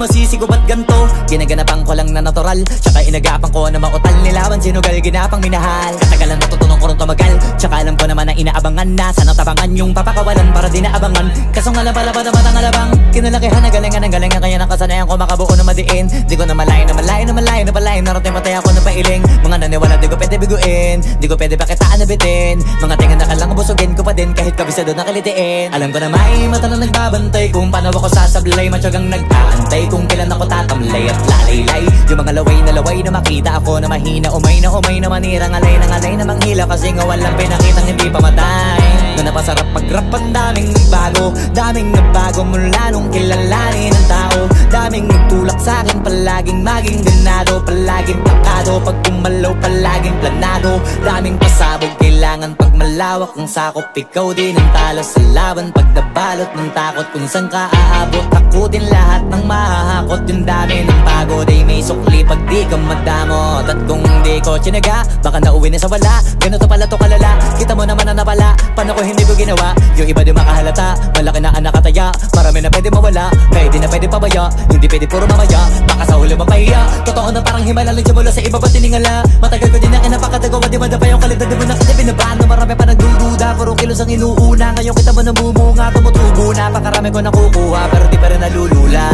masisigo ba't ganto? Ginaganapan ko lang na natural, tsaka inagapan ko na mautal nilawan. Sinugal ginapang minahal, katagalan natutunan ko rin tumagal. Tsaka alam ko naman na inaabangan na sana tabangan yung papakawalan para di naabangan. Kaso nga lang pala ba naman ang alabang kinalakihan na galingan ng galingan, kaya nakasanayan ko makabuo na madiin. Di ko na malayo na malayo na malayo na palayo, narating patay ako na pailing. Mga naniwala di ko pwede biguin, di ko pwede pakitaan na bitin. Mga tingan na kalang busugin ko pa din kahit kabisado na kalitiin. Alam ko na may mata na nagbabantay kung paano ako sasablay. Matyagang nag-aantay kung kailan ako tatamlay at lalaylay. Yung mga laway na makita ako na mahina, umay na manira, ngalay na manghila. Kasi nga walang pinakitang hindi pa matay. Na napasarap pag-rap ang daming nagbago mula nung kilalanin ang tao. Daming nagtulak sa'kin, palaging maging ganado, palaging takado, pag kumalaw palaging planado. Daming pasabog, kailangan pag malawak ang sakop. Ikaw din ang talo sa laban, pag nabalot ng takot kung saan ka aabot. Ako din lahat ng mahahakot, yung dami ng pagod ay may sukli pag di ka madamot. At kung di ko tsinaga, baka nauwi na sa wala. Ganito pala to kalala, kita mo naman na napala. Paano ko hindi ko ginawa, yung iba di makahalata. Malaki na anak kataya, marami na pwede mawala. Kaya di na pwede pabaya, hindi pwede puro mamaya. Baka sa huli mapahiya, totoo na parang himala lang siya mula sa iba ba tiningala. Matagal ko din na kinapakatagawa, di madapa yung kalidad. Di mo na kita binabaan na marami pa nagdududa. Puro kilos ang inuuna, ngayon kita mo namumunga. Tumutubo na, pakarami ko nakukuha, pero di pa rin nalulula.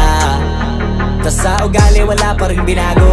Tas sa ugali wala pa rin binago,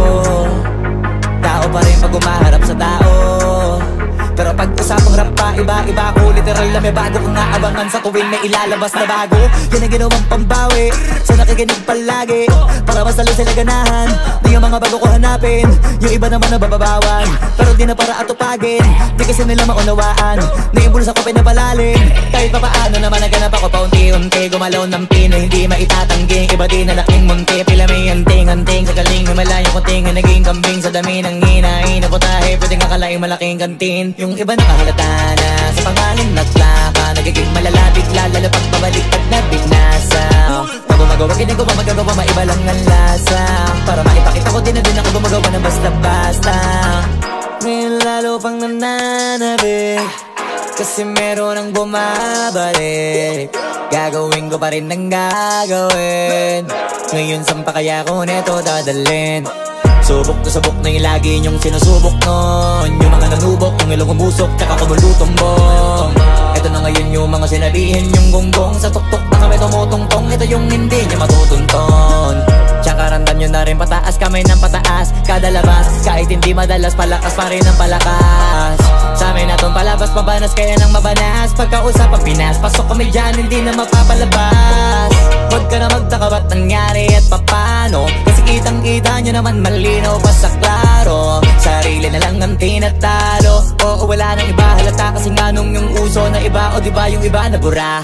tao pa rin pag umaharap sa tao. Pero pag usapang rap pa, iba-iba ko. Literal na may bago kong naabangan sa tuwing may ilalabas na bago. Yan ang ginawang pambawi sa nakikinig palagi, para mas lalo sila ganahan na yung mga bago ko hanapin. Yung iba naman nabababawan, pero di na para atupagin. Di kasi nila maunawaan na yung bulsa ko pinapalalim. Kahit pa paano naman naganap ako paunti-unti. Gumalaw ng pino, hindi maitatangging. Iba din na laking munti, pila may anting-anting. Sa galing may malayong kunting, naging kambing sa dami ng hinahin. Naputahe, pwedeng akalaing malaking kantin. Yung iba nakahalata na sa pangalan na plaka, nagiging malala bigla, lalo pag pabalik pag nabinasa. Pag gumagawa, ginagawa, magagawa, maiba lang ang lasa. Para maipakita ko din na din ako gumagawa ng basta-basta. Ngayon lalo pang nananabik, kasi meron ang bumabalik. Gagawin ko pa rin ang gagawin. Ngayon saan pa kaya ko neto dadalhin? Subok na yung lagi niyong sinusubok nun. Yung mga nanubok, yung ilong umusok, tsaka kumulutumbong. Ito na ngayon yung mga sinabihin yung gonggong. Sa tuktok na kami tumutungtong, ito yung hindi niya matutunton. Tsaka randam nyo na rin pataas, kamay ng pataas kada labas, kahit hindi madalas, palakas pa rin ang palakas. Sa amin na tong palabas, pabanas kaya nang mabanas. Pagkausap ang Pinas, pasok kami dyan, hindi na mapapalabas. Huwag ka na magtaka ba't nangyari at papano, kasi kitang-kita nyo naman malinaw pa sa klaro. Sarili na lang ang tinatalo, oo wala nang iba halata. Kasi nga nung yung uso na iba, o diba yung iba na bura.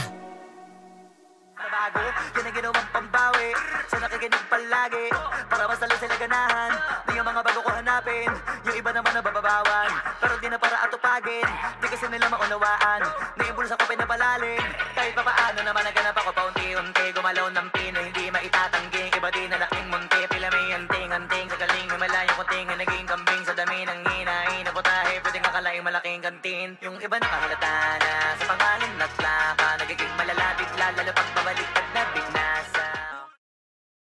Nabago, yan ang ginawang pambawi sa nakikinig palagi, para mas lalo sila ganahan na yung mga bago ko hanapin. Yung iba naman nabababawan, pero di na para atupagin. Di kasi nila maunawaan na yung bulsa ko pinapalalim. Kahit pa paano naman naganap ako paunti-unti. Gumalaw ng pino, hindi maitatangging. Iba din na laking munti, pila may anting-anting. Sa galing may malayong kunting, naging kambing sa dami ng hinahin. Naputahe, pwedeng akalaing malaking kantin. Yung iba nakahalata na sa pangalan na plaka, nagiging malala bigla, lalo pag pabalik pag